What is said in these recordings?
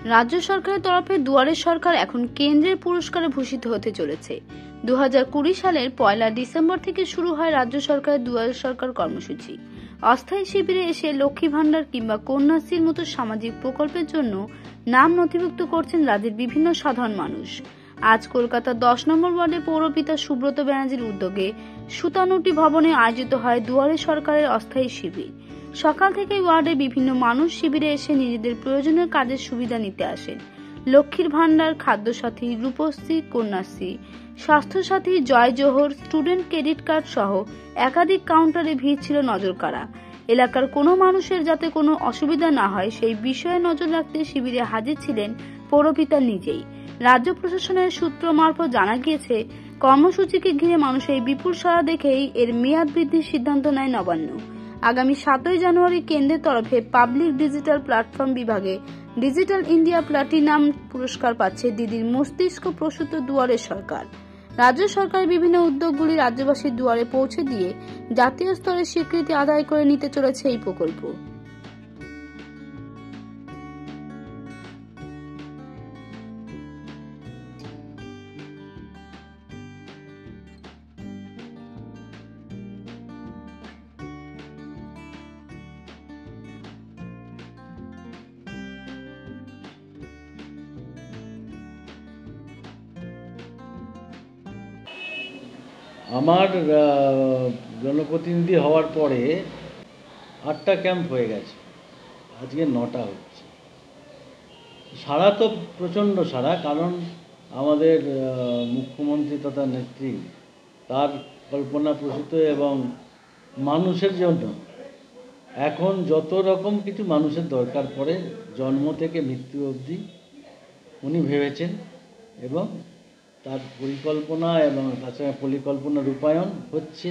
রাজ্য সরকারের তরফে দুয়ারে সরকার এখন কেন্দ্রের পুরস্কারে ভূষিত হতে চলেছে। 2020 সালের 1 ডিসেম্বর থেকে শুরু হয় রাজ্য সরকারের দুয়ারে সরকার কর্মসূচি। অস্থায়ী শিবিরে এসে লক্ষ্মী ভান্ডার কিংবা কন্যাশ্রীর মতো সামাজিক প্রকল্পের জন্য নাম নথিভুক্ত করছেন রাজ্যের বিভিন্ন সাধারণ মানুষ। আজ কলকাতার 10 নম্বর ওয়ার্ডে পৌরপিতা সুব্রত ব্যানার্জির উদ্যোগে সুতানুটি ভবনে আয়োজিত হয় দুয়ারে সরকারের অস্থায়ী শিবির। সকাল থেকে ওয়ার্ডে বিভিন্ন মানুষ শিবিরে এসে নিজেদের প্রয়োজনীয় কাজের সুবিধা নিতে আসেন। Lakshmir Bhandar, Khadya Sathi, Rupashree, Kanyashree, Swasthya Sathi, Jai Johar, student credit card সহ একাধিক কাউন্টারে ভিড় ছিল নজরকাড়া। এলাকার কোনো মানুষের যাতে কোনো অসুবিধা না হয় সেই বিষয়ে নজর রাখতে শিবিরে হাজির ছিলেন পৌরপিতা নিজেই। রাজ্য প্রশাসনের সূত্র মারফত জানা গিয়েছে, কর্মসূচিকে ঘিরে মানুষের বিপুল সাড়া দেখেই এর মেয়াদ বৃদ্ধির সিদ্ধান্ত নেয় নবান্ন। আগামী 7 জানুয়ারি কেন্দ্রের তরফে পাবলিক ডিজিটাল প্ল্যাটফর্ম বিভাগে ডিজিটাল ইন্ডিয়া প্লাটিনাম পুরস্কার পাচ্ছে দিদির মস্তিষ্ক প্রসূত দুয়ারে সরকার। রাজ্য সরকারের বিভিন্ন উদ্যোগগুলি রাজ্যবাসীর দুয়ারে পৌঁছে দিয়ে জাতীয় স্তরে স্বীকৃতি আদায় করে নিতে চলেছে এই প্রকল্প। আমার জনপ্রতিনিধি হওয়ার পরে 8টা ক্যাম্প হয়ে গেছে, আজকে 9টা হচ্ছে। সাড়া তো প্রচণ্ড সাড়া, কারণ আমাদের মুখ্যমন্ত্রী তথা নেত্রী তার কল্পনাপ্রসূত এবং মানুষের জন্য এখন যত রকম কিছু মানুষের দরকার পড়ে জন্ম থেকে মৃত্যু অবধি উনি ভেবেছেন এবং তার পরিকল্পনা এবং তাছাড়া পরিকল্পনা রূপায়ণ হচ্ছে।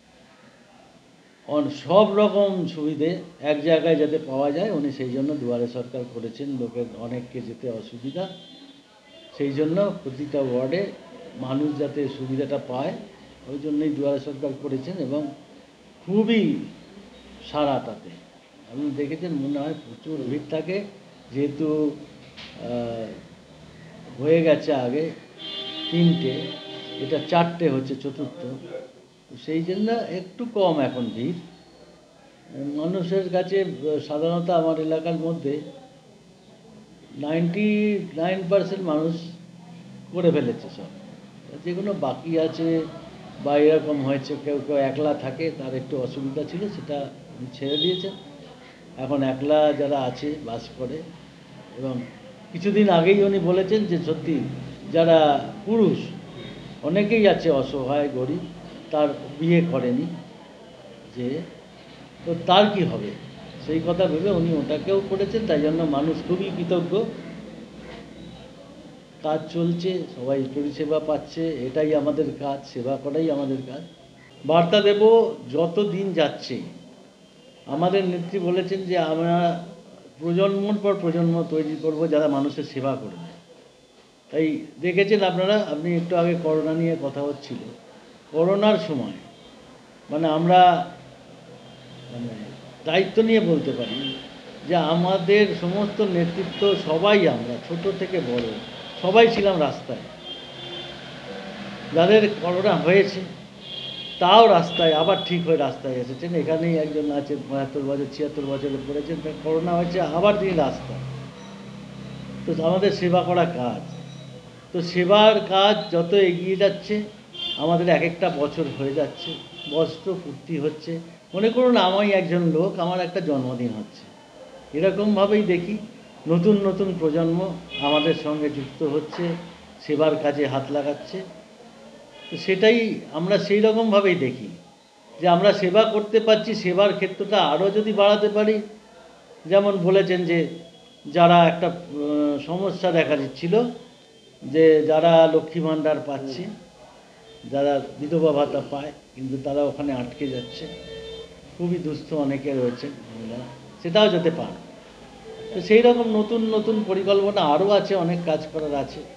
সব রকম সুবিধে এক জায়গায় যাতে পাওয়া যায় উনি সেই জন্য দুয়ারে সরকার করেছেন। লোকের অনেককে যেতে অসুবিধা, সেই জন্য প্রতিটা ওয়ার্ডে মানুষ যাতে সুবিধাটা পায় ওই জন্যই দুয়ারে সরকার করেছেন এবং খুবই সারা তাতে আপনি দেখেছেন, মনে হয় প্রচুর ভিড় থাকে, যেহেতু হয়ে গেছে আগে 3টে, এটা 4টে হচ্ছে, চতুর্থ, সেই জন্য একটু কম এখন ভিড় মানুষের কাছে। সাধারণত আমার এলাকার মধ্যে 99% মানুষ করে ফেলেছে সব, যেগুলো বাকি আছে বা এরকম হয়েছে, কেউ কেউ একলা থাকে, তার একটু অসুবিধা ছিল, সেটা ছেড়ে দিয়েছেন। এখন একলা যারা আছে বাস করে, এবং কিছুদিন আগেই উনি বলেছেন যে সত্যি যারা পুরুষ অনেকেই আছে অসহায় গরিব, তার বিয়ে করেনি, যে তো তার কি হবে, সেই কথা ভেবে উনি ওটাকেও করেছেন। তাই জন্য মানুষ খুবই কৃতজ্ঞ। কাজ চলছে, সবাই পরিষেবা পাচ্ছে, এটাই আমাদের কাজ, সেবা করাই আমাদের কাজ। বার্তা দেব, যত দিন যাচ্ছে আমাদের নেত্রী বলেছেন যে আমরা প্রজন্মর পর প্রজন্ম তৈরি করব যারা মানুষের সেবা করবে। তাই দেখেছেন আপনারা, আপনি একটু আগে করোনা নিয়ে কথা হচ্ছিল, করোনার সময় আমরা দায়িত্ব নিয়ে বলতে পারি যে আমাদের সমস্ত নেতৃত্ব সবাই, আমরা ছোট থেকে বড় সবাই ছিলাম রাস্তায়। যাদের করোনা হয়েছে তাও রাস্তায়, আবার ঠিক হয়ে রাস্তায় এসেছেন। এখানেই একজন আছে 75 বছর 76 বছরে পড়েছেন, তার করোনা হয়েছে, আবার তিনি রাস্তায়। তো আমাদের সেবা করা কাজ, তো সেবার কাজ যত এগিয়ে যাচ্ছে আমাদের এক একটা বছর হয়ে যাচ্ছে, বছর পূর্তি হচ্ছে। মনে করুন আমি একজন লোক, আমার একটা জন্মদিন হচ্ছে, এরকমভাবেই দেখি নতুন নতুন প্রজন্ম আমাদের সঙ্গে যুক্ত হচ্ছে, সেবার কাজে হাত লাগাচ্ছে। তো সেটাই আমরা সেই রকমভাবেই দেখি যে আমরা সেবা করতে পারছি, সেবার ক্ষেত্রটা আরও যদি বাড়াতে পারি। যেমন বলেছেন যে যারা একটা সমস্যা দেখা দিচ্ছিল, যে যারা লক্ষ্মী ভান্ডার পাচ্ছে, যারা বিধবা ভাতা পায় কিন্তু তারা ওখানে আটকে যাচ্ছে, খুবই দুস্থ অনেকে রয়েছে মহিলারা, সেটাও যাতে পান। তো সেই রকম নতুন নতুন পরিকল্পনা আরও আছে, অনেক কাজ করার আছে।